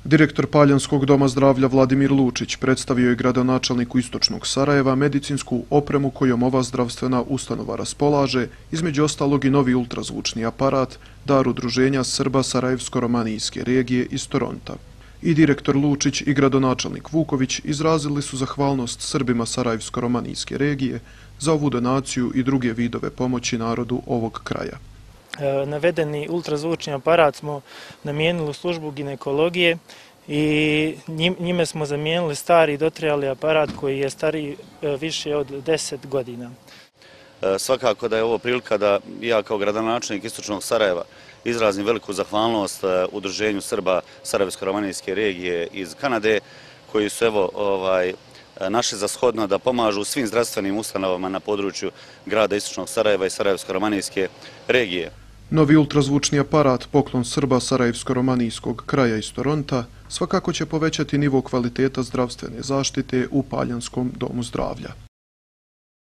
Direktor Paljanskog doma zdravlja Vladimir Lučić predstavio je gradonačelniku Istočnog Sarajeva medicinsku opremu kojom ova zdravstvena ustanova raspolaže, između ostalog i novi ultrazvučni aparat, dar udruženja Srba Sarajevsko-romanijske regije iz Toronta. I direktor Lučić i gradonačelnik Vuković izrazili su zahvalnost Srbima Sarajevsko-romanijske regije za ovu donaciju i druge vidove pomoći narodu ovog kraja. Navedeni ultrazvučni aparat smo namijenili u službu ginekologije i njime smo zamijenili stari dotrajali aparat koji je stariji više od 10 godina. Svakako da je ovo prilika da ja kao gradonačelnik Istočnog Sarajeva izrazim veliku zahvalnost udruženju Srba Sarajevsko-romanijske regije iz Kanade koji su našli za shodno da pomažu svim zdravstvenim ustanovama na području grada Istočnog Sarajeva i Sarajevsko-romanijske regije. Novi ultrazvučni aparat, poklon Srba Sarajevsko-romanijskog kraja iz Toronta, svakako će povećati nivo kvaliteta zdravstvene zaštite u Paljanskom domu zdravlja.